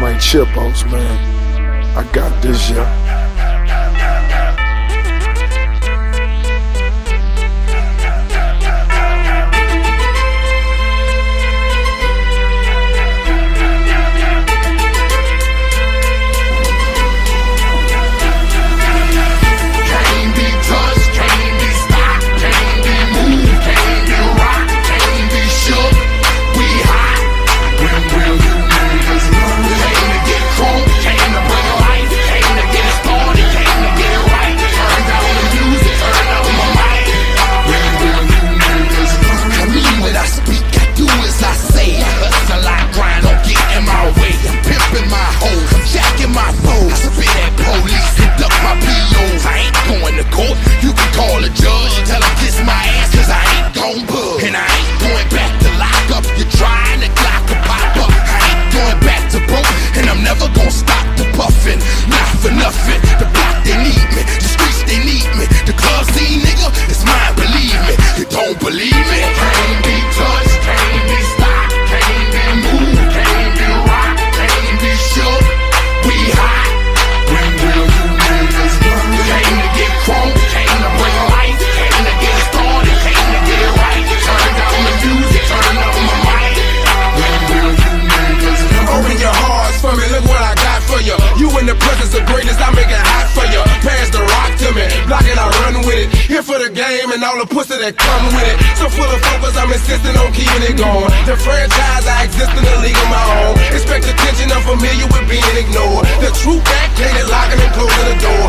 like Chipos, man. I got this, yeah. For the game and all the pussy that come with it. So full of focus, I'm insisting on keeping it going. The franchise, I exist in a league of my own. Expect attention, I'm familiar with being ignored. The true back, cleaning, locking and closing the door.